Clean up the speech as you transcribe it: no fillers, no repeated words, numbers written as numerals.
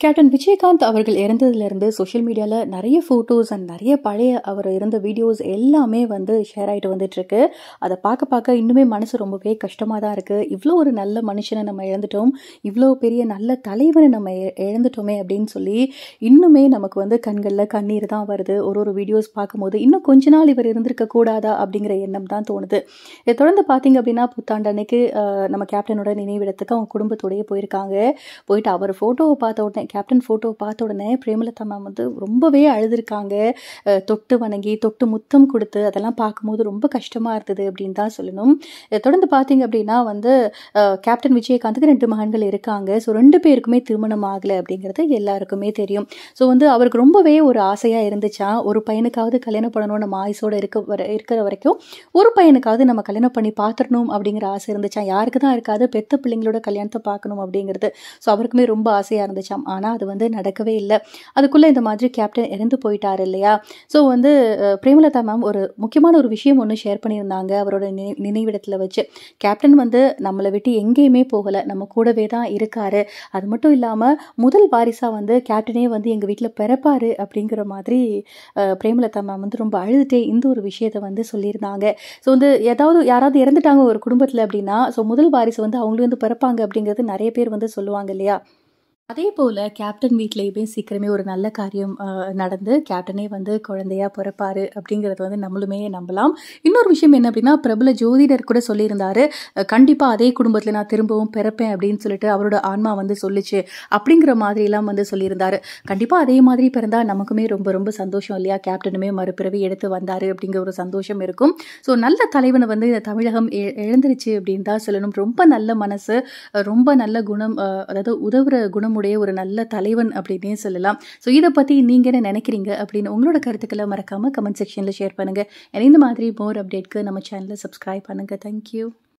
Captain Vijayakanth அவர்கள் இறந்ததுலேருந்து social மீடியாவில் நிறைய ஃபோட்டோஸ் அண்ட் நிறைய பழைய அவர் இருந்த வீடியோஸ் எல்லாமே வந்து ஷேர் ஆகிட்டு வந்துட்டுருக்கு. அதை பார்க்க இன்னுமே மனசு ரொம்பவே கஷ்டமாக தான் இருக்குது. இவ்வளோ ஒரு நல்ல மனுஷனை நம்ம இழந்துட்டோம், இவ்வளோ பெரிய நல்ல தலைவனை நம்ம இழந்துட்டோமே அப்படின்னு சொல்லி இன்னுமே நமக்கு வந்து கண்களில் கண்ணீர் தான் வருது. ஒரு வீடியோஸ் பார்க்கும்போது இன்னும் கொஞ்ச நாள் இவர் இருந்திருக்க கூடாதா அப்படிங்கிற எண்ணம் தான் தோணுது. இதை தொடர்ந்து பார்த்தீங்க அப்படின்னா புத்தாண்டு அன்னைக்கு நம்ம கேப்டனோட நினைவிடத்துக்கு அவங்க குடும்பத்தோடயே போயிருக்காங்க. போயிட்டு அவர் ஃபோட்டோவை பார்த்த உடனே கேப்டன் ஃபோட்டோவை பார்த்த உடனே பிரேமலதா மேம் வந்து ரொம்பவே அழுதுருக்காங்க. தொட்டு வணங்கி தொட்டு முத்தம் கொடுத்து அதெல்லாம் பார்க்கும்போது ரொம்ப கஷ்டமாக இருந்தது அப்படின்னு தான் சொல்லணும். தொடர்ந்து பார்த்தீங்க அப்படின்னா வந்து கேப்டன் விஜயகாந்துக்கு 2 மகன்கள் இருக்காங்க. ஸோ 2 பேருக்குமே திருமணம் ஆகலை அப்படிங்கிறது எல்லாருக்குமே தெரியும். ஸோ வந்து அவருக்கு ரொம்பவே ஒரு ஆசையாக இருந்துச்சா, ஒரு பையனுக்காவது கல்யாணம் பண்ணணும், நம்ம ஆயுசோடு இருக்கிற வரைக்கும் ஒரு பையனுக்காவது நம்ம கல்யாணம் பண்ணி பார்த்துடணும் அப்படிங்கிற ஆசை இருந்துச்சா. யாருக்கு தான் இருக்காது, பெத்த பிள்ளைங்களோட கல்யாணத்தை பார்க்கணும் அப்படிங்கிறது. ஸோ அவருக்குமே ரொம்ப ஆசையாக இருந்துச்சாம். ஆனால் அது வந்து நடக்கவே இல்லை. அதுக்குள்ளே இந்த மாதிரி கேப்டன் இறந்து போயிட்டார் இல்லையா. ஸோ வந்து பிரேமலதா மேம் ஒரு முக்கியமான ஒரு விஷயம் ஒன்று ஷேர் பண்ணியிருந்தாங்க அவரோட நினைவிடத்தில் வச்சு. கேப்டன் வந்து நம்மளை விட்டு எங்கேயுமே போகலை, நம்ம கூடவே தான் இருக்காரு. அது மட்டும் இல்லாமல் முதல் வாரிசாக வந்து கேப்டனே வந்து எங்கள் வீட்டில் பிறப்பாரு அப்படிங்கிற மாதிரி பிரேமலதா மேம் வந்து ரொம்ப அழுதுட்டே இந்த ஒரு விஷயத்தை வந்து சொல்லியிருந்தாங்க. ஸோ வந்து யாராவது இறந்துட்டாங்க ஒரு குடும்பத்தில் அப்படின்னா, ஸோ முதல் வாரிசு வந்து அவங்களே வந்து பிறப்பாங்க அப்படிங்கிறது நிறைய பேர் வந்து சொல்லுவாங்க இல்லையா. அதே போல் கேப்டன் வீட்லேயுமே சீக்கிரமே ஒரு நல்ல காரியம் நடந்து கேப்டனே வந்து குழந்தையா பிறப்பாரு அப்படிங்கிறது வந்து நம்மளுமே நம்பலாம். இன்னொரு விஷயம் என்ன அப்படின்னா, பிரபல ஜோதிடர் கூட சொல்லியிருந்தாரு, கண்டிப்பாக அதே குடும்பத்தில் நான் திரும்பவும் பிறப்பேன் அப்படின்னு சொல்லிட்டு அவரோட ஆன்மா வந்து சொல்லிச்சு அப்படிங்கிற மாதிரிலாம் வந்து சொல்லியிருந்தாரு. கண்டிப்பாக அதே மாதிரி பிறந்தால் நமக்குமே ரொம்ப ரொம்ப சந்தோஷம் இல்லையா. கேப்டனுமே மறுபிறவி எடுத்து வந்தார் அப்படிங்கிற ஒரு சந்தோஷம் இருக்கும். ஸோ நல்ல தலைவனை வந்து தமிழகம் இழந்துருச்சு அப்படின்னு தான் சொல்லணும். ரொம்ப நல்ல மனசு, ரொம்ப நல்ல குணம், அதாவது உதவுற குணம் ஒரு நல்ல தலைவன் அப்படின்னே சொல்லலாம். ஸோ இதை பற்றி நீங்கள் என்ன நினைக்கிறீங்க அப்படின்னு உங்களோட கருத்துக்களை மறக்காமல் கமெண்ட் செக்ஷனில் ஷேர் பண்ணுங்கள். இந்த மாதிரி மோர் அப்டேட்க்கு நம்ம சேனலை சப்ஸ்கிரைப் பண்ணுங்கள். தேங்க்யூ.